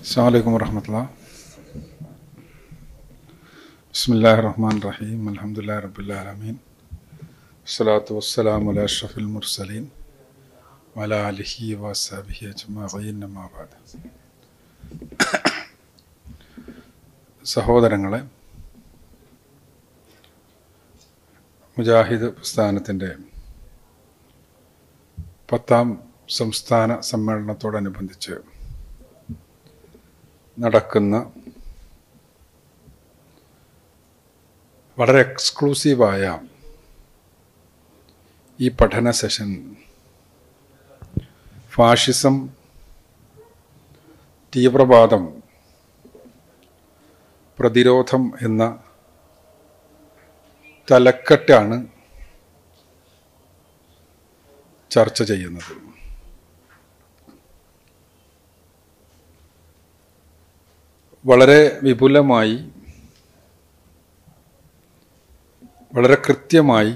السلام عليكم ورحمة الله. بسم الله الرحمن الرحيم. الحمد لله رب العالمين. الصلاة والسلام على أشرف المرسلين وعلى آله وصحبه أجمعين. أما بعد. സഹോദരങ്ങളെ, മുജാഹിദ് പ്രസ്ഥാനത്തിൻ്റെ 10ാം സംസ്ഥാന സമ്മേളനത്തോടനുബന്ധിച്ച് നടക്കുന്ന വളരെ എക്സ്ക്ലൂസീവായ ഈ പഠന സെഷൻ ഫാഷിസം, തീവ്രവാദം, പ്രതിരോധം എന്ന തലക്കെട്ടാണ് ചർച്ച ചെയ്യുന്നത്. വളരെ വിപുലമായി, വളരെ കൃത്യമായി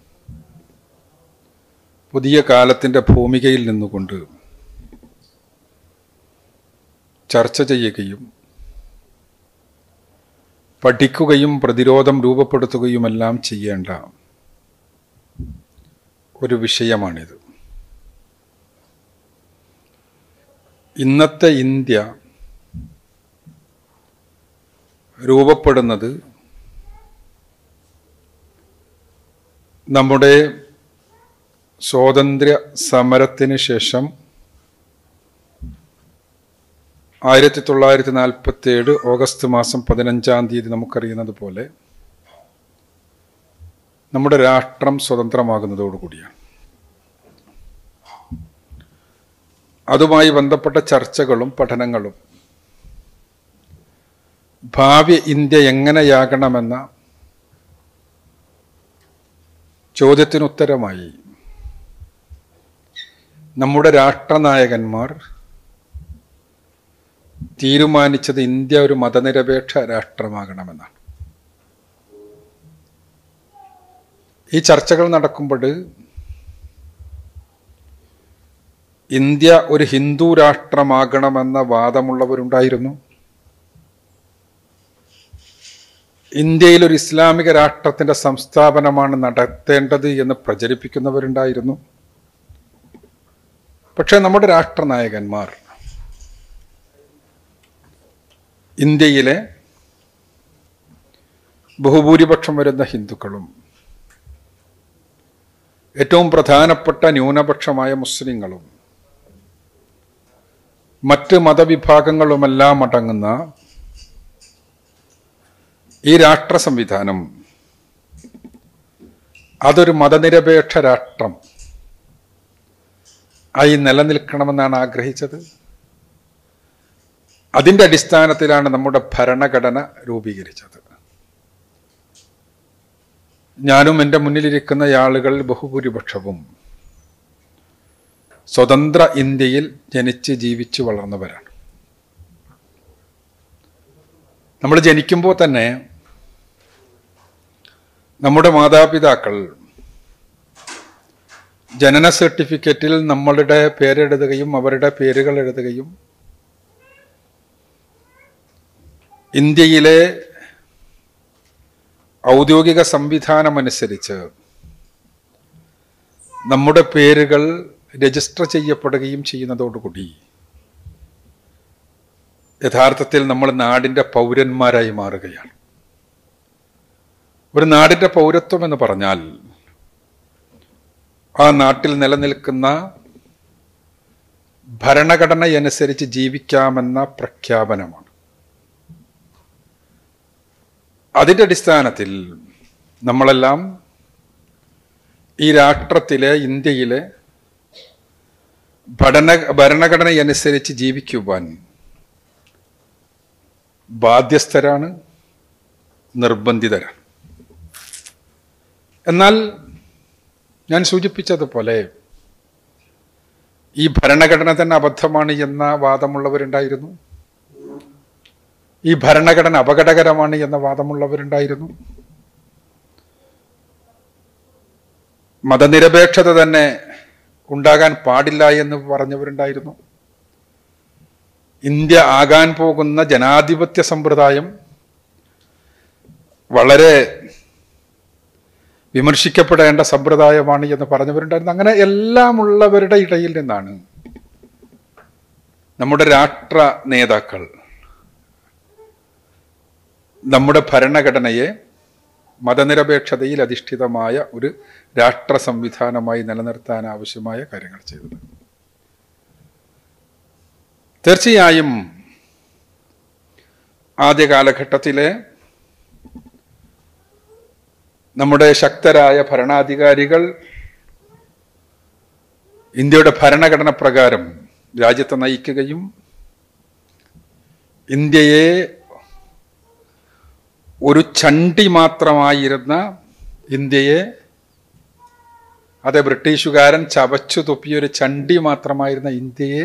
പുതിയ കാലത്തിൻ്റെ ഭൂമികയിൽ നിന്നുകൊണ്ട് ചർച്ച ചെയ്യുകയും പഠിക്കുകയും പ്രതിരോധം രൂപപ്പെടുത്തുകയുമെല്ലാം ചെയ്യേണ്ട ഒരു വിഷയമാണിത്. ഇന്നത്തെ ഇന്ത്യ രൂപപ്പെടുന്നത് നമ്മുടെ സ്വാതന്ത്ര്യ സമരത്തിന് ശേഷം 1947 ഓഗസ്റ്റ് മാസം 15-ാം തീയതി നമുക്കറിയുന്നത് പോലെ നമ്മുടെ രാഷ്ട്രം സ്വതന്ത്രമാകുന്നതോടുകൂടിയാണ്. അതുമായി ബന്ധപ്പെട്ട ചർച്ചകളും പഠനങ്ങളും ഭാവി ഇന്ത്യ എങ്ങനെയാകണമെന്ന ചോദ്യത്തിനുത്തരമായി നമ്മുടെ രാഷ്ട്രനായകന്മാർ തീരുമാനിച്ചത് ഇന്ത്യ ഒരു മതനിരപേക്ഷ രാഷ്ട്രമാകണമെന്നാണ്. ഈ ചർച്ചകൾ നടക്കുമ്പോൾ ഇന്ത്യ ഒരു ഹിന്ദു രാഷ്ട്രമാകണമെന്ന വാദമുള്ളവരുണ്ടായിരുന്നു. ഇന്ത്യയിൽ ഒരു ഇസ്ലാമിക രാഷ്ട്രത്തിൻ്റെ സംസ്ഥാപനമാണ് നടത്തേണ്ടത് എന്ന് പ്രചരിപ്പിക്കുന്നവരുണ്ടായിരുന്നു. പക്ഷേ നമ്മുടെ രാഷ്ട്രനായകന്മാർ ഇന്ത്യയിലെ ബഹുഭൂരിപക്ഷം വരുന്ന ഹിന്ദുക്കളും ഏറ്റവും പ്രധാനപ്പെട്ട ന്യൂനപക്ഷമായ മുസ്ലിങ്ങളും മറ്റ് മതവിഭാഗങ്ങളുമെല്ലാം അടങ്ങുന്ന ഈ രാഷ്ട്ര സംവിധാനം അതൊരു മതനിരപേക്ഷ രാഷ്ട്രം ആയി നിലനിൽക്കണമെന്നാണ് ആഗ്രഹിച്ചത്. അതിൻ്റെ അടിസ്ഥാനത്തിലാണ് നമ്മുടെ ഭരണഘടന രൂപീകരിച്ചത്. ഞാനും എൻ്റെ മുന്നിലിരിക്കുന്ന ആളുകൾ ബഹുഭൂരിപക്ഷവും സ്വതന്ത്ര ഇന്ത്യയിൽ ജനിച്ച് ജീവിച്ച് വളർന്നവരാണ്. നമ്മൾ ജനിക്കുമ്പോൾ തന്നെ നമ്മുടെ മാതാപിതാക്കൾ ജനന സർട്ടിഫിക്കറ്റിൽ നമ്മളുടെ പേരെഴുതുകയും അവരുടെ പേരുകൾ എഴുതുകയും ഇന്ത്യയിലെ ഔദ്യോഗിക സംവിധാനമനുസരിച്ച് നമ്മുടെ പേരുകൾ രജിസ്റ്റർ ചെയ്യപ്പെടുകയും ചെയ്യുന്നതോടുകൂടി യഥാർത്ഥത്തിൽ നമ്മൾ നാടിൻ്റെ പൗരന്മാരായി മാറുകയാണ്. ഒരു നാടിൻ്റെ പൗരത്വം എന്ന് പറഞ്ഞാൽ ആ നാട്ടിൽ നിലനിൽക്കുന്ന ഭരണഘടനയനുസരിച്ച് ജീവിക്കാമെന്ന പ്രഖ്യാപനമാണ്. അതിൻ്റെ അടിസ്ഥാനത്തിൽ നമ്മളെല്ലാം ഈ രാഷ്ട്രത്തിലെ, ഇന്ത്യയിലെ ഭരണഘടനയനുസരിച്ച് ജീവിക്കുവാൻ ബാധ്യസ്ഥരാണ്, നിർബന്ധിതരാണ്. എന്നാൽ ഞാൻ സൂചിപ്പിച്ചതുപോലെ ഈ ഭരണഘടന തന്നെ അബദ്ധമാണ് എന്ന വാദമുള്ളവരുണ്ടായിരുന്നു. ഈ ഭരണഘടന അപകടകരമാണ് എന്ന വാദമുള്ളവരുണ്ടായിരുന്നു. മതനിരപേക്ഷത തന്നെ ഉണ്ടാകാൻ പാടില്ല എന്ന് പറഞ്ഞവരുണ്ടായിരുന്നു. ഇന്ത്യ ആകാൻ പോകുന്ന ജനാധിപത്യ സമ്പ്രദായം വളരെ വിമർശിക്കപ്പെടേണ്ട സമ്പ്രദായമാണ് എന്ന് പറഞ്ഞവരുണ്ടായിരുന്നു. അങ്ങനെ എല്ലാമുള്ളവരുടെ ഇടയിൽ നിന്നാണ് നമ്മുടെ രാഷ്ട്ര നേതാക്കൾ നമ്മുടെ ഭരണഘടനയെ മതനിരപേക്ഷതയിൽ അധിഷ്ഠിതമായ ഒരു രാഷ്ട്ര സംവിധാനമായി നിലനിർത്താൻ ആവശ്യമായ കാര്യങ്ങൾ ചെയ്തത്. തീർച്ചയായും ആദ്യ കാലഘട്ടത്തിലെ നമ്മുടെ ശക്തരായ ഭരണാധികാരികൾ ഇന്ത്യയുടെ ഭരണഘടന പ്രകാരം രാജ്യത്തെ നയിക്കുകയും ഇന്ത്യയെ ഒരു ചണ്ടി മാത്രമായിരുന്ന ഇന്ത്യയെ, അത് ബ്രിട്ടീഷുകാരൻ ചവച്ചു തുപ്പിയൊരു ചണ്ടി മാത്രമായിരുന്ന ഇന്ത്യയെ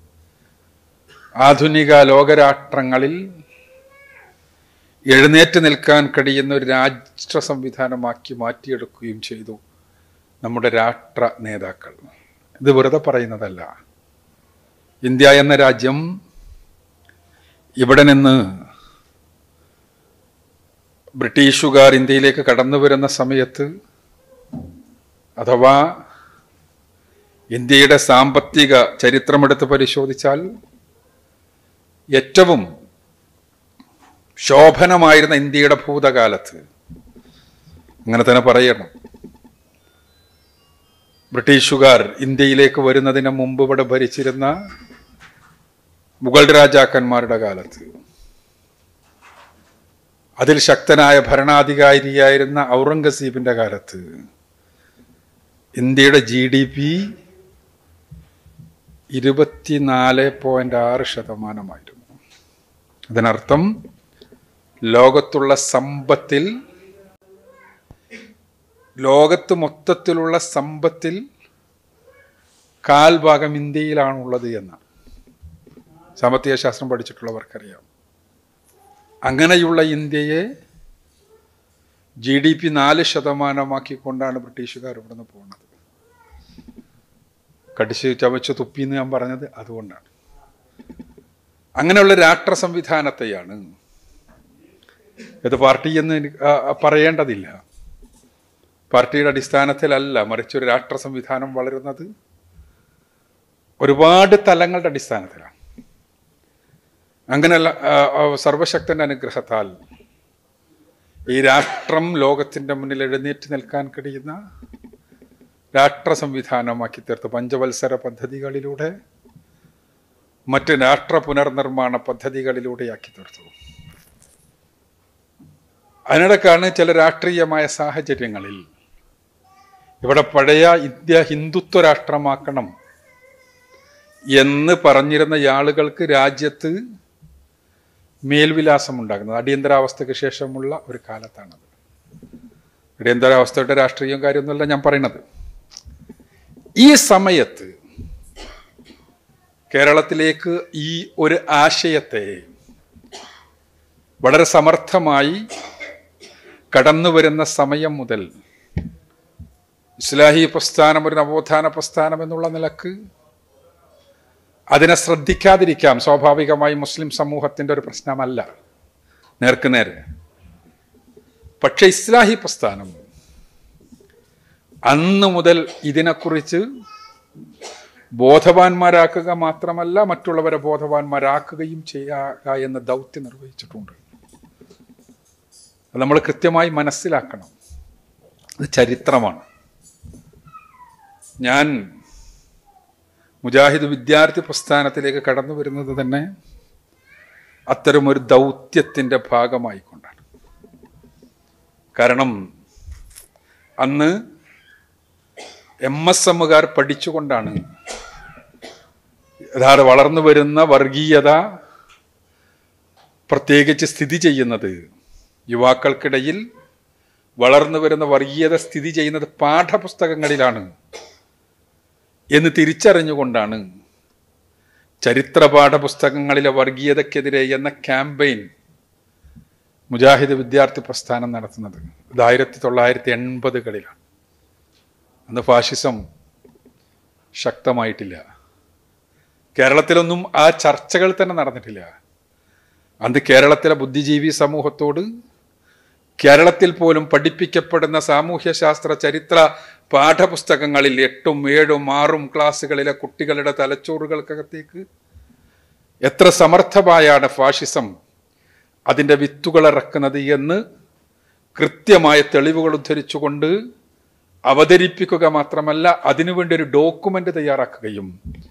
ആധുനിക ലോകരാഷ്ട്രങ്ങളിൽ എഴുന്നേറ്റ് നിൽക്കാൻ കഴിയുന്ന ഒരു രാഷ്ട്ര സംവിധാനമാക്കി മാറ്റിയെടുക്കുകയും ചെയ്തു നമ്മുടെ രാഷ്ട്ര നേതാക്കൾ. ഇത് വെറുതെ പറയുന്നതല്ല. ഇന്ത്യ എന്ന രാജ്യം ഇവിടെ നിന്ന് ബ്രിട്ടീഷുകാർ ഇന്ത്യയിലേക്ക് കടന്നു വരുന്ന സമയത്ത്, അഥവാ ഇന്ത്യയുടെ സാമ്പത്തിക ചരിത്രമെടുത്ത് പരിശോധിച്ചാൽ ഏറ്റവും ശോഭനമായിരുന്ന ഇന്ത്യയുടെ ഭൂതകാലത്ത്, അങ്ങനെ തന്നെ പറയണം, ബ്രിട്ടീഷുകാർ ഇന്ത്യയിലേക്ക് വരുന്നതിന് മുമ്പ് ഇവിടെ ഭരിച്ചിരുന്ന മുഗൾ രാജാക്കന്മാരുടെ കാലത്ത്, അതിൽ ശക്തനായ ഭരണാധികാരിയായിരുന്ന ഔറംഗസീബിന്റെ കാലത്ത് ഇന്ത്യയുടെ GDP 24.6%. അതിനർത്ഥം ലോകത്തുള്ള സമ്പത്തിൽ, ലോകത്ത് മൊത്തത്തിലുള്ള സമ്പത്തിൽ കാൽഭാഗം ഇന്ത്യയിലാണുള്ളത് എന്ന് സാമ്പത്തിക ശാസ്ത്രം പഠിച്ചിട്ടുള്ളവർക്കറിയാം. അങ്ങനെയുള്ള ഇന്ത്യയെ GDP 4% ബ്രിട്ടീഷുകാർ ഇവിടുന്ന് പോകുന്നത്. കടിച്ച് ചവച്ച് തുപ്പിന്ന് ഞാൻ പറഞ്ഞത് അതുകൊണ്ടാണ്. അങ്ങനെയുള്ള രാഷ്ട്ര സംവിധാനത്തെയാണ്, ഇത് പാർട്ടി എന്ന് പറയേണ്ടതില്ല, പാർട്ടിയുടെ അടിസ്ഥാനത്തിലല്ല, മറിച്ച് ഒരു രാഷ്ട്ര സംവിധാനം വളരുന്നത് ഒരുപാട് തലങ്ങളുടെ അടിസ്ഥാനത്തിലാണ്. അങ്ങനെയുള്ള സർവശക്തന്റെ അനുഗ്രഹത്താൽ ഈ രാഷ്ട്രം ലോകത്തിന്റെ മുന്നിൽ എഴുന്നേറ്റ് നിൽക്കാൻ കഴിയുന്ന രാഷ്ട്ര സംവിധാനമാക്കി തീർത്ത് പഞ്ചവത്സര പദ്ധതികളിലൂടെ, മറ്റ് രാഷ്ട്ര പുനർനിർമ്മാണ പദ്ധതികളിലൂടെയാക്കി തീർത്തു. അതിനിടക്കാണ് ചില രാഷ്ട്രീയമായ സാഹചര്യങ്ങളിൽ ഇവിടെ പഴയ ഇന്ത്യ ഹിന്ദുത്വ രാഷ്ട്രമാക്കണം എന്ന് പറഞ്ഞിരുന്ന ആളുകൾക്ക് രാജ്യത്ത് മേൽവിലാസം ഉണ്ടാകുന്നത് അടിയന്തരാവസ്ഥയ്ക്ക് ശേഷമുള്ള ഒരു കാലത്താണത്. അടിയന്തരാവസ്ഥയുടെ രാഷ്ട്രീയം കാര്യമൊന്നുമല്ല ഞാൻ പറയുന്നത്. ഈ സമയത്ത് കേരളത്തിലേക്ക് ഈ ഒരു ആശയത്തെ വളരെ സമർത്ഥമായി കടന്നു വരുന്ന സമയം മുതൽ ഇസ്ലാഹി പ്രസ്ഥാനം ഒരു നവോത്ഥാന പ്രസ്ഥാനം എന്നുള്ള നിലക്ക് അതിനെ ശ്രദ്ധിക്കാതിരിക്കാം സ്വാഭാവികമായി മുസ്ലിം സമൂഹത്തിൻ്റെ ഒരു പ്രശ്നമല്ല, നേർക്കുനേരെ. പക്ഷെ ഇസ്ലാഹി പ്രസ്ഥാനം അന്ന് മുതൽ ഇതിനെക്കുറിച്ച് ബോധവാന്മാരാക്കുക മാത്രമല്ല, മറ്റുള്ളവരെ ബോധവാന്മാരാക്കുകയും ചെയ്യുക എന്ന ദൗത്യം നിർവഹിച്ചിട്ടുണ്ട്. അത് നമ്മൾ കൃത്യമായി മനസ്സിലാക്കണം. അത് ചരിത്രമാണ്. ഞാൻ മുജാഹിദ് വിദ്യാർത്ഥി പ്രസ്ഥാനത്തിലേക്ക് കടന്നു വരുന്നത് തന്നെ അത്തരമൊരു ദൗത്യത്തിൻ്റെ ഭാഗമായിക്കൊണ്ടാണ്. കാരണം അന്ന് MSMകാർ പഠിച്ചുകൊണ്ടാണ് യഥാർത്ഥ വളർന്നു വരുന്ന വർഗീയത പ്രത്യേകിച്ച് സ്ഥിതി ചെയ്യുന്നത്, യുവാക്കൾക്കിടയിൽ വളർന്നു വരുന്ന വർഗീയത സ്ഥിതി ചെയ്യുന്നത് പാഠപുസ്തകങ്ങളിലാണ് എന്ന് തിരിച്ചറിഞ്ഞുകൊണ്ടാണ് ചരിത്ര പാഠപുസ്തകങ്ങളിലെ വർഗീയതക്കെതിരെ എന്ന ക്യാമ്പയിൻ മുജാഹിദ് വിദ്യാർത്ഥി പ്രസ്ഥാനം നടത്തുന്നത്. ഇത് 1980കളിലാണ്. അന്ന് ഫാഷിസം ശക്തമായിട്ടില്ല. കേരളത്തിലൊന്നും ആ ചർച്ചകൾ തന്നെ നടന്നിട്ടില്ല. അന്ന് കേരളത്തിലെ ബുദ്ധിജീവി സമൂഹത്തോട് കേരളത്തിൽ പോലും പഠിപ്പിക്കപ്പെടുന്ന സാമൂഹ്യശാസ്ത്ര ചരിത്ര പാഠപുസ്തകങ്ങളിൽ 8ഉം 7ഉം 6ഉം ക്ലാസ്സുകളിലെ കുട്ടികളുടെ തലച്ചോറുകൾക്കകത്തേക്ക് എത്ര സമർത്ഥമായാണ് ഫാഷിസം അതിൻ്റെ വിത്തുകൾ ഇറക്കുന്നത് എന്ന് കൃത്യമായ തെളിവുകൾ ഉദ്ധരിച്ചുകൊണ്ട് അവതരിപ്പിക്കുക മാത്രമല്ല, അതിനുവേണ്ടി ഒരു ഡോക്യുമെന്റ് തയ്യാറാക്കുകയും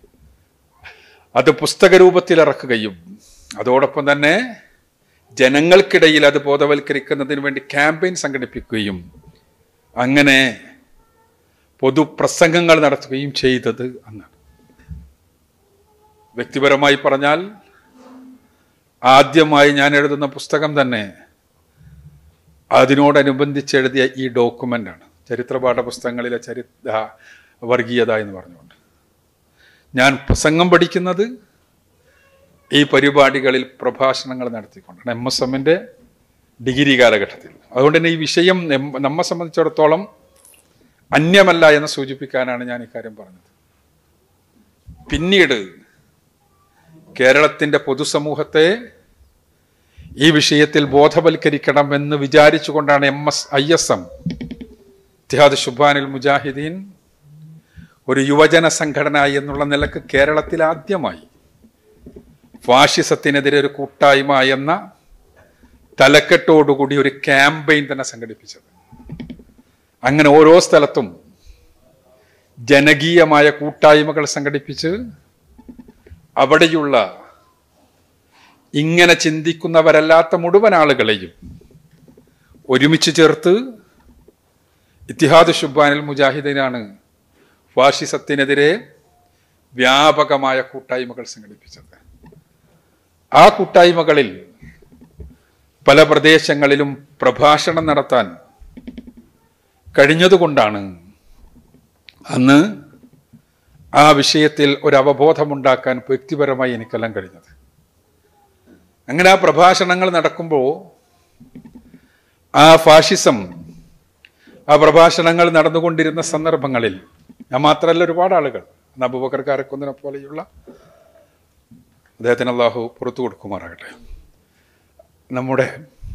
അത് പുസ്തക രൂപത്തിൽ ഇറക്കുകയും അതോടൊപ്പം തന്നെ ജനങ്ങൾക്കിടയിൽ അത് ബോധവൽക്കരിക്കുന്നതിന് വേണ്ടി ക്യാമ്പയിൻ സംഘടിപ്പിക്കുകയും അങ്ങനെ പൊതുപ്രസംഗങ്ങൾ നടത്തുകയും ചെയ്തത് അന്നാണ്. വ്യക്തിപരമായി പറഞ്ഞാൽ ആദ്യമായി ഞാൻ എഴുതുന്ന പുസ്തകം തന്നെ അതിനോടനുബന്ധിച്ച് എഴുതിയ ഈ ഡോക്യുമെൻ്റാണ്. ചരിത്ര പാഠപുസ്തകങ്ങളിലെ വർഗീയത എന്ന് പറഞ്ഞുകൊണ്ട് ഞാൻ പ്രസംഗം പഠിക്കുന്നത് ഈ പരിപാടികളിൽ പ്രഭാഷണങ്ങൾ നടത്തിക്കൊണ്ടാണ്, MSMൻ്റെ ഡിഗ്രി കാലഘട്ടത്തിൽ. അതുകൊണ്ട് തന്നെ ഈ വിഷയം നമ്മെ സംബന്ധിച്ചിടത്തോളം അന്യമല്ല എന്ന് സൂചിപ്പിക്കാനാണ് ഞാൻ ഇക്കാര്യം പറഞ്ഞത്. പിന്നീട് കേരളത്തിൻ്റെ പൊതുസമൂഹത്തെ ഈ വിഷയത്തിൽ ബോധവൽക്കരിക്കണമെന്ന് വിചാരിച്ചുകൊണ്ടാണ് ISM ഇത്തിഹാദ് ശുബാനുൽ മുജാഹിദീൻ ഒരു യുവജന സംഘടന എന്നുള്ള നിലക്ക് കേരളത്തിൽ ആദ്യമായി ഫാഷിസത്തിനെതിരെ ഒരു കൂട്ടായ്മ എന്ന തലക്കെട്ടോടുകൂടി ഒരു ക്യാമ്പയിൻ തന്നെ സംഘടിപ്പിച്ചത്. അങ്ങനെ ഓരോ സ്ഥലത്തും ജനകീയമായ കൂട്ടായ്മകൾ സംഘടിപ്പിച്ച് അവിടെയുള്ള ഇങ്ങനെ ചിന്തിക്കുന്നവരല്ലാത്ത മുഴുവൻ ആളുകളെയും ഒരുമിച്ച് ചേർത്ത് ഇത്തിഹാദ് ശുബാനുൽ മുജാഹിദീനാണ് ഫാഷിസത്തിനെതിരെ വ്യാപകമായ കൂട്ടായ്മകൾ സംഘടിപ്പിച്ചത്. ആ കൂട്ടായ്മകളിൽ പല പ്രദേശങ്ങളിലും പ്രഭാഷണം നടത്താൻ കഴിഞ്ഞതുകൊണ്ടാണ് അന്ന് ആ വിഷയത്തിൽ ഒരു അവബോധമുണ്ടാക്കാൻ വ്യക്തിപരമായി എനിക്കെല്ലാം കഴിഞ്ഞത്. അങ്ങനെ ആ പ്രഭാഷണങ്ങൾ നടക്കുമ്പോൾ ആ ഫാഷിസം ആ പ്രഭാഷണങ്ങൾ നടന്നുകൊണ്ടിരുന്ന സന്ദർഭങ്ങളിൽ ഞാൻ മാത്രമല്ല, ഒരുപാട് ആളുകൾ, അബൂബക്കർ കാരക്കുന്നിനെ പോലെയുള്ള, അദ്ദേഹത്തിന് അല്ലാഹു പുറത്തു കൊടുക്കുമാറാകട്ടെ, നമ്മുടെ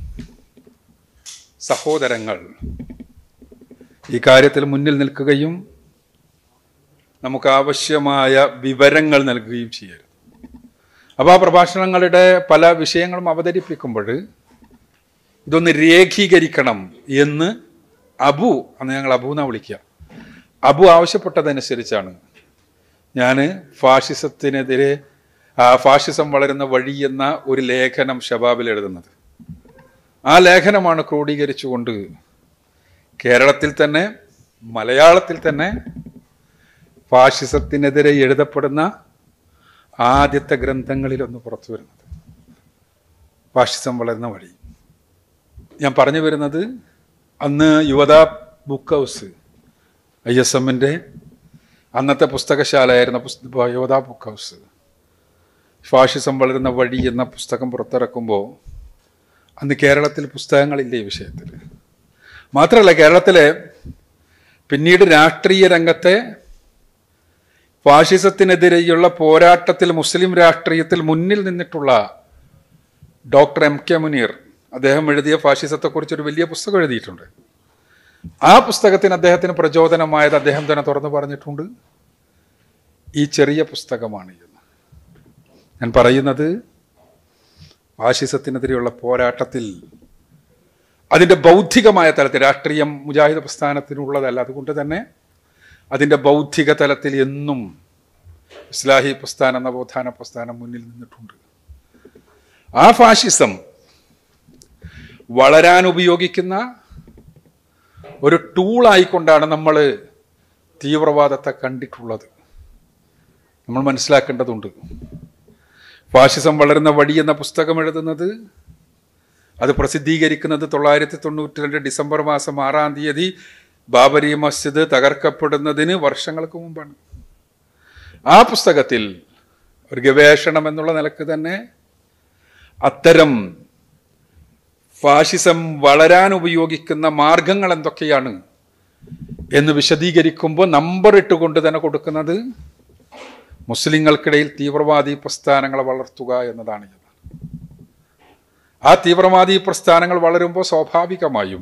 സഹോദരങ്ങൾ ഈ കാര്യത്തിൽ മുന്നിൽ നിൽക്കുകയും നമുക്ക് ആവശ്യമായ വിവരങ്ങൾ നൽകുകയും ചെയ്യരുത്. അപ്പോൾ ആ പ്രഭാഷണങ്ങളുടെ പല വിഷയങ്ങളും അവതരിപ്പിക്കുമ്പോൾ ഇതൊന്ന് രേഖീകരിക്കണം എന്ന് അന്ന് ഞങ്ങൾ അബൂന്നാ വിളിക്കുക, അബു ആവശ്യപ്പെട്ടതനുസരിച്ചാണ് ഞാൻ ഫാഷിസത്തിനെതിരെ ഫാഷിസം വളരുന്ന വഴി എന്ന ഒരു ലേഖനം ഷബാബിൽ എഴുതുന്നത്. ആ ലേഖനമാണ് ക്രോഡീകരിച്ചുകൊണ്ട് കേരളത്തിൽ തന്നെ മലയാളത്തിൽ തന്നെ ഫാഷിസത്തിനെതിരെ എഴുതപ്പെടുന്ന ആദ്യത്തെ ഗ്രന്ഥങ്ങളിലൊന്ന് പുറത്തു വരുന്നത് ഫാഷിസം വളരുന്ന വഴി. ഞാൻ പറഞ്ഞു വരുന്നത് അന്ന് യുവതാ ബുക്ക് ഹൗസ് ISMൻ്റെ അന്നത്തെ പുസ്തകശാലയായിരുന്ന യുവതാ ബുക്ക് ഹൗസ് ഫാഷിസം വളരുന്ന വഴി എന്ന പുസ്തകം പുറത്തിറക്കുമ്പോൾ അന്ന് കേരളത്തിൽ പുസ്തകങ്ങളില്ല ഈ വിഷയത്തിൽ. മാത്രമല്ല, കേരളത്തിലെ പിന്നീട് രാഷ്ട്രീയ രംഗത്തെ ഫാഷിസത്തിനെതിരെയുള്ള പോരാട്ടത്തിൽ മുസ്ലിം രാഷ്ട്രീയത്തിൽ മുന്നിൽ നിന്നിട്ടുള്ള ഡോക്ടർ MK മുനീർ, അദ്ദേഹം എഴുതിയ ഫാഷിസത്തെക്കുറിച്ചൊരു വലിയ പുസ്തകം എഴുതിയിട്ടുണ്ട്. ആ പുസ്തകത്തിന് അദ്ദേഹത്തിന് പ്രചോദനമായത് അദ്ദേഹം തന്നെ തുറന്നു പറഞ്ഞിട്ടുണ്ട്, ഈ ചെറിയ പുസ്തകമാണ് എന്ന്. ഞാൻ പറയുന്നത് ഫാഷിസത്തിനെതിരെയുള്ള പോരാട്ടത്തിൽ അതിൻ്റെ ബൗദ്ധികമായ തലത്തിൽ, രാഷ്ട്രീയം മുജാഹിദ് പ്രസ്ഥാനത്തിനുള്ളതല്ല, അതുകൊണ്ട് തന്നെ അതിൻ്റെ ബൗദ്ധിക തലത്തിൽ എന്നും ഇസ്ലാഹി പ്രസ്ഥാനം, നവോത്ഥാന പ്രസ്ഥാനം മുന്നിൽ നിന്നിട്ടുണ്ട്. ആ ഫാഷിസം വളരാൻ ഉപയോഗിക്കുന്ന ഒരു ടൂളായിക്കൊണ്ടാണ് നമ്മൾ തീവ്രവാദത്തെ കണ്ടിട്ടുള്ളത്. നമ്മൾ മനസ്സിലാക്കേണ്ടതുണ്ട്. ഫാഷിസം വളരുന്ന വഴി എന്ന പുസ്തകം എഴുതുന്നത്, അത് പ്രസിദ്ധീകരിക്കുന്നത് 1992 ഡിസംബർ മാസം 6-ാം തീയതി ബാബരി മസ്ജിദ് തകർക്കപ്പെടുന്നതിന് വർഷങ്ങൾക്ക് മുമ്പാണ്. ആ പുസ്തകത്തിൽ ഒരു ഗവേഷണം എന്നുള്ള നിലക്ക് തന്നെ അത്തരം ഫാഷിസം വളരാൻ ഉപയോഗിക്കുന്ന മാർഗങ്ങൾ എന്തൊക്കെയാണ് എന്ന് വിശദീകരിക്കുമ്പോൾ നമ്പർ ഇട്ടുകൊണ്ട് തന്നെ കൊടുക്കുന്നത് മുസ്ലിങ്ങൾക്കിടയിൽ തീവ്രവാദി പ്രസ്ഥാനങ്ങളെ വളർത്തുക എന്നതാണ്. ആ തീവ്രവാദി പ്രസ്ഥാനങ്ങൾ വളരുമ്പോൾ സ്വാഭാവികമായും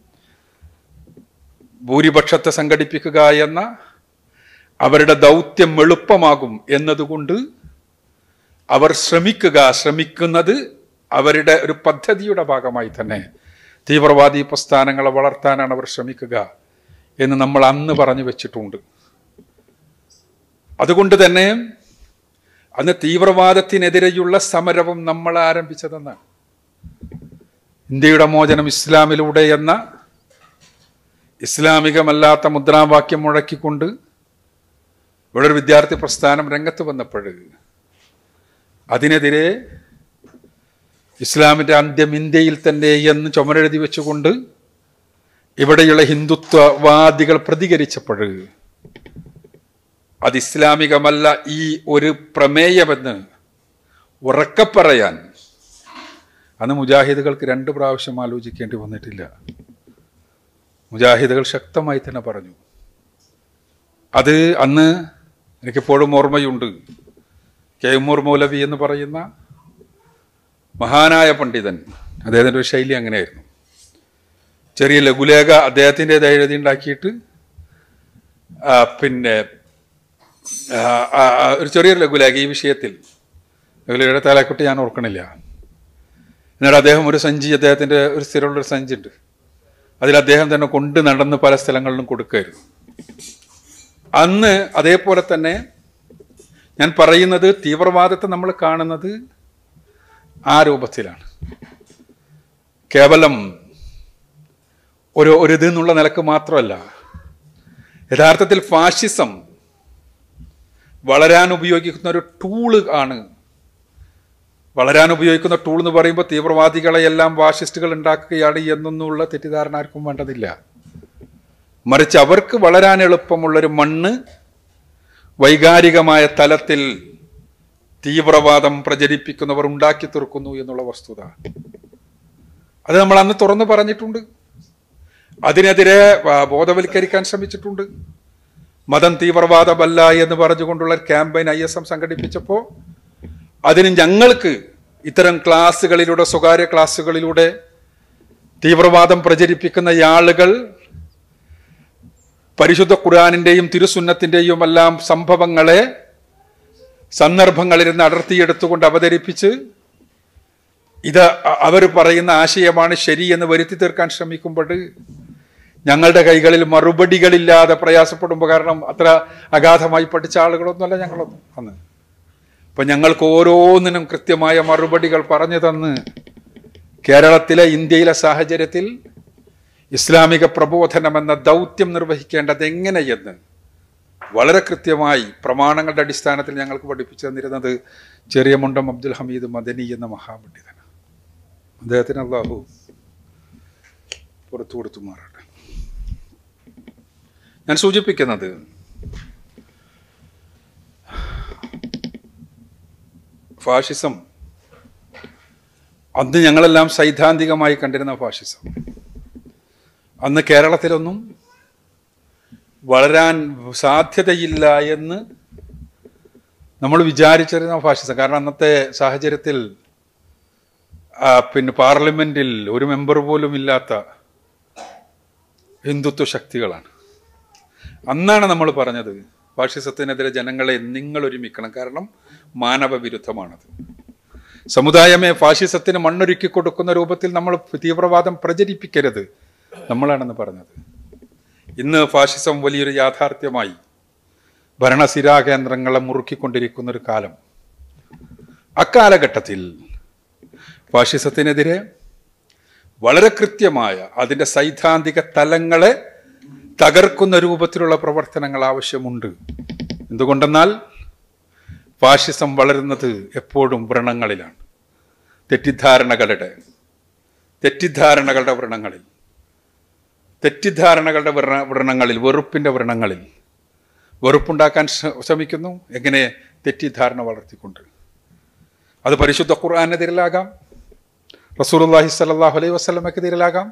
ഭൂരിപക്ഷത്തെ സംഘടിപ്പിക്കുക എന്ന അവരുടെ ദൗത്യം എളുപ്പമാകും എന്നതുകൊണ്ട് അവർ ശ്രമിക്കുന്നത് അവരുടെ ഒരു പദ്ധതിയുടെ ഭാഗമായി തന്നെ തീവ്രവാദി പ്രസ്ഥാനങ്ങളെ വളർത്താനാണ് അവർ ശ്രമിക്കുക എന്ന് നമ്മൾ അന്ന് പറഞ്ഞു വെച്ചിട്ടുണ്ട്. അതുകൊണ്ട് തന്നെ അന്ന് തീവ്രവാദത്തിനെതിരെയുള്ള സമരവും നമ്മൾ ആരംഭിച്ചതെന്നാണ്. ഇന്ത്യയുടെ മോചനം ഇസ്ലാമിലൂടെ എന്ന ഇസ്ലാമികമല്ലാത്ത മുദ്രാവാക്യം മുഴക്കിക്കൊണ്ട് ഇവിടെ ഒരു വിദ്യാർത്ഥി പ്രസ്ഥാനം രംഗത്ത് വന്നപ്പോൾ അതിനെതിരെ ഇസ്ലാമിൻ്റെ അന്ത്യം ഇന്ത്യയിൽ തന്നെ എന്ന് ചുമരെഴുതി വെച്ചുകൊണ്ട് ഇവിടെയുള്ള ഹിന്ദുത്വവാദികൾ പ്രതികരിച്ചപ്പോൾ അത് ഇസ്ലാമികമല്ല ഈ ഒരു പ്രമേയമെന്ന് ഉറക്കെ പറയാൻ അന്ന് മുജാഹിദുകൾക്ക് 2 പ്രാവശ്യം ആലോചിക്കേണ്ടി വന്നിട്ടില്ല. മുജാഹിദുകൾ ശക്തമായി തന്നെ പറഞ്ഞു. അത് അന്ന് എനിക്കിപ്പോഴും ഓർമ്മയുണ്ട്. കെയ്മൂർ മൗലവി എന്ന് പറയുന്ന മഹാനായ പണ്ഡിതൻ, അദ്ദേഹത്തിൻ്റെ ഒരു ശൈലി അങ്ങനെയായിരുന്നു. ചെറിയ ലഘുലേഖ അദ്ദേഹത്തിൻ്റെത് എഴുതിയുണ്ടാക്കിയിട്ട് പിന്നെ ഒരു ചെറിയൊരു ലഘുലേഖ ഈ വിഷയത്തിൽ, ലഘുലേഖയുടെ തലക്കുട്ടി ഞാൻ ഓർക്കണില്ല. എന്നിട്ട് അദ്ദേഹം ഒരു സഞ്ചി, അദ്ദേഹത്തിൻ്റെ ഒരു സ്ഥിരമുള്ളൊരു സഞ്ചി ഉണ്ട്, അതിൽ അദ്ദേഹം തന്നെ കൊണ്ട് നടന്ന് പല സ്ഥലങ്ങളിലും കൊടുക്കുമായിരുന്നു. അന്ന് അതേപോലെ തന്നെ ഞാൻ പറയുന്നത് തീവ്രവാദത്തെ നമ്മൾ കാണുന്നത് ആ രൂപത്തിലാണ്. കേവലം ഒരു ഇതെന്നുള്ള നിലക്ക് മാത്രമല്ല, യഥാർത്ഥത്തിൽ ഫാഷിസം വളരാൻ ഉപയോഗിക്കുന്ന ഒരു ടൂള് ആണ്. വളരാൻ ഉപയോഗിക്കുന്ന ടൂൾ എന്ന് പറയുമ്പോൾ തീവ്രവാദികളെയെല്ലാം ഫാഷിസ്റ്റുകൾ ഉണ്ടാക്കുകയാണ് എന്നൊന്നുള്ള തെറ്റിദ്ധാരണ ആർക്കും വേണ്ടതില്ല. മറിച്ച് അവർക്ക് വളരാൻ എളുപ്പമുള്ളൊരു മണ്ണ് വൈകാരികമായ തലത്തിൽ തീവ്രവാദം പ്രചരിപ്പിക്കുന്നവർ ഉണ്ടാക്കി തീർക്കുന്നു എന്നുള്ള വസ്തുത അത് നമ്മൾ അന്ന് തുറന്നു പറഞ്ഞിട്ടുണ്ട്. അതിനെതിരെ ബോധവൽക്കരിക്കാൻ ശ്രമിച്ചിട്ടുണ്ട്. മതം തീവ്രവാദമല്ല എന്ന് പറഞ്ഞുകൊണ്ടുള്ള ക്യാമ്പയിൻ ISM സംഘടിപ്പിച്ചപ്പോൾ അതിന് ഞങ്ങൾക്ക് ഇത്തരം ക്ലാസ്സുകളിലൂടെ, സ്വകാര്യ ക്ലാസ്സുകളിലൂടെ തീവ്രവാദം പ്രചരിപ്പിക്കുന്ന ആളുകൾ പരിശുദ്ധ ഖുർആനിന്റെയും തിരുസുന്നത്തിന്റെയും എല്ലാം സംഭവങ്ങളെ സന്ദർഭങ്ങളിൽ നിന്ന് അടർത്തിയെടുത്തുകൊണ്ട് അവതരിപ്പിച്ച് ഇത് അവർ പറയുന്ന ആശയമാണ് ശരി എന്ന് വരുത്തി തീർക്കാൻ ശ്രമിക്കുമ്പോൾ ഞങ്ങളുടെ കൈകളിൽ മറുപടികളില്ലാതെ പ്രയാസപ്പെടുമ്പോൾ, കാരണം അത്ര അഗാധമായി പഠിച്ച ആളുകളൊന്നുമല്ല ഞങ്ങളൊന്നും അന്ന്. അപ്പൊ ഞങ്ങൾക്ക് ഓരോന്നിനും കൃത്യമായ മറുപടികൾ പറഞ്ഞു തന്ന് കേരളത്തിലെ, ഇന്ത്യയിലെ സാഹചര്യത്തിൽ ഇസ്ലാമിക പ്രബോധനം എന്ന ദൗത്യം നിർവഹിക്കേണ്ടത് എങ്ങനെയെന്ന് വളരെ കൃത്യമായി പ്രമാണങ്ങളുടെ അടിസ്ഥാനത്തിൽ ഞങ്ങൾക്ക് പഠിപ്പിച്ചു തന്നിരുന്നത് ചെറിയമുണ്ടം അബ്ദുൽ ഹമീദ് മദനി എന്ന മഹാപണ്ഡിതനാണ്. അദ്ദേഹത്തിന് അല്ലാഹു പുറത്തു കൊടുത്തു മാറട്ടെ. ഞാൻ സൂചിപ്പിക്കുന്നത് ഫാഷിസം അന്ന് ഞങ്ങളെല്ലാം സൈദ്ധാന്തികമായി കണ്ടിരുന്ന ഫാഷിസം അന്ന് കേരളത്തിലൊന്നും വളരാൻ സാധ്യതയില്ല എന്ന് നമ്മൾ വിചാരിച്ചിരുന്ന ഫാഷിസം. കാരണം അന്നത്തെ സാഹചര്യത്തിൽ പിന്നെ പാർലമെന്റിൽ ഒരു മെമ്പർ പോലും ഇല്ലാത്ത ഹിന്ദുത്വ ശക്തികളാണ്. അന്നാണ് നമ്മൾ പറഞ്ഞത് ഫാഷിസത്തിനെതിരെ ജനങ്ങളെ നിങ്ങൾ ഒരുമിക്കണം, കാരണം മാനവ വിരുദ്ധമാണത്. സമുദായമേ ഫാഷിസത്തിന് മണ്ണൊരുക്കി കൊടുക്കുന്ന രൂപത്തിൽ നമ്മൾ തീവ്രവാദം പ്രചരിപ്പിക്കരുത് നമ്മളാണെന്ന് പറഞ്ഞത്. ഇന്ന് ഫാഷിസം വലിയൊരു യാഥാർത്ഥ്യമായി ഭരണസിരാ കേന്ദ്രങ്ങളെ മുറുക്കിക്കൊണ്ടിരിക്കുന്ന ഒരു കാലം. അക്കാലഘട്ടത്തിൽ ഫാഷിസത്തിനെതിരെ വളരെ കൃത്യമായ അതിൻ്റെ സൈദ്ധാന്തിക തലങ്ങളെ തകർക്കുന്ന രൂപത്തിലുള്ള പ്രവർത്തനങ്ങൾ ആവശ്യമുണ്ട്. എന്തുകൊണ്ടെന്നാൽ ഫാഷിസം വളരുന്നത് എപ്പോഴും വ്രണങ്ങളിലാണ്, തെറ്റിദ്ധാരണകളുടെ വ്രണങ്ങളിൽ, തെറ്റിദ്ധാരണകളുടെ വ്രണങ്ങളിൽ, വെറുപ്പിൻ്റെ വ്രണങ്ങളിൽ വെറുപ്പുണ്ടാക്കാൻ ശ്രമിക്കുന്നു. എങ്ങനെ? തെറ്റിദ്ധാരണ വളർത്തിക്കൊണ്ട്. അത് പരിശുദ്ധ ഖുർആനെതിരിലാകാം, റസൂലുള്ളാഹി സ്വല്ലല്ലാഹു അലൈഹി വസല്ലമക്കെതിരിലാകാം,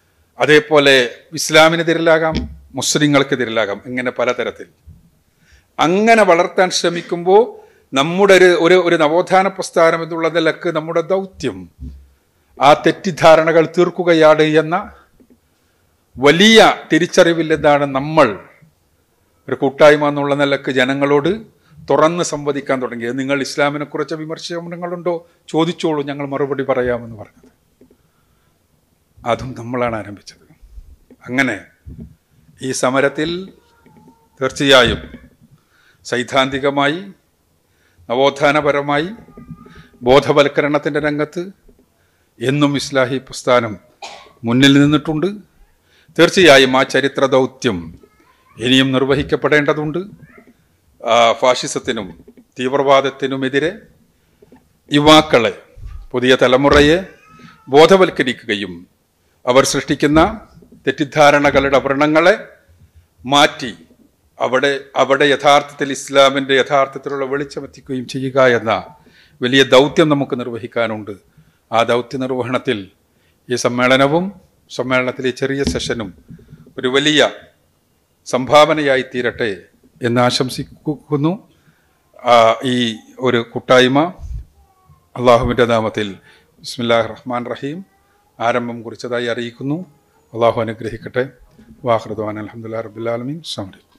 അതേപോലെ ഇസ്ലാമിനെതിരിലാകാം, മുസ്ലിങ്ങൾക്കെതിരിലാകാം. ഇങ്ങനെ പലതരത്തിൽ അങ്ങനെ വളർത്താൻ ശ്രമിക്കുമ്പോൾ നമ്മുടെ ഒരു നവോത്ഥാന പ്രസ്ഥാനം എന്നുള്ള നിലക്ക് നമ്മുടെ ദൗത്യം ആ തെറ്റിദ്ധാരണകൾ തീർക്കുകയാണ് എന്ന വലിയ തിരിച്ചറിവില്ലെന്നാണ് നമ്മൾ ഒരു കൂട്ടായ്മ എന്നുള്ള നിലക്ക് ജനങ്ങളോട് തുറന്ന് സംവദിക്കാൻ തുടങ്ങിയത്. നിങ്ങൾ ഇസ്ലാമിനെ കുറിച്ച് വിമർശനങ്ങളുണ്ടോ ചോദിച്ചോളൂ, ഞങ്ങൾ മറുപടി പറയാമെന്ന് പറഞ്ഞത്. അതും നമ്മളാണ് ആരംഭിച്ചത്. അങ്ങനെ ഈ സമരത്തിൽ തീർച്ചയായും സൈദ്ധാന്തികമായി നവോത്ഥാനപരമായി ബോധവൽക്കരണത്തിൻ്റെ രംഗത്ത് എന്നും ഇസ്ലാഹി പ്രസ്ഥാനം മുന്നിൽ നിന്നിട്ടുണ്ട്. തീർച്ചയായും ആ ചരിത്ര ദൗത്യം ഇനിയും നിർവഹിക്കപ്പെടേണ്ടതുണ്ട്. ഫാഷിസത്തിനും തീവ്രവാദത്തിനുമെതിരെ യുവാക്കളെ, പുതിയ തലമുറയെ ബോധവൽക്കരിക്കുകയും അവർ സൃഷ്ടിക്കുന്ന തെറ്റിദ്ധാരണകളുടെ വ്രണങ്ങളെ മാറ്റി അവിടെ യഥാർത്ഥത്തിൽ ഇസ്ലാമിൻ്റെ യഥാർത്ഥത്തിലുള്ള വെളിച്ചമെത്തിക്കുകയും ചെയ്യുക എന്ന വലിയ ദൗത്യം നമുക്ക് നിർവഹിക്കാനുണ്ട്. ആ ദൗത്യ നിർവഹണത്തിൽ ഈ സമ്മേളനത്തിലെ ചെറിയ സെഷനും ഒരു വലിയ സംഭാവനയായി തീരട്ടെ എന്ന് ആശംസിക്കുന്നു. ഈ ഒരു കൂട്ടായ്മ അള്ളാഹുവിൻ്റെ നാമത്തിൽ ബിസ്മില്ലാഹിർ റഹ്മാൻ റഹീം ആരംഭം കുറിച്ചതായി അറിയിക്കുന്നു. അള്ളാഹു അനുഗ്രഹിക്കട്ടെ. വാഖിറു ദഅ്വാനാ അൽഹംദുലില്ലാഹി റബ്ബിൽ ആലമീൻ. അസ്സലാമു അലൈക്കും.